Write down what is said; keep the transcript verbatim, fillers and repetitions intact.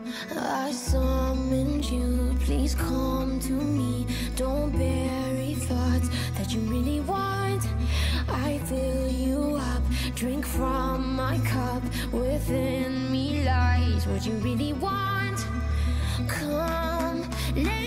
I summoned you, please come to me. Don't bury thoughts that you really want. I fill you up, drink from my cup. Within me lies what you really want. Come, let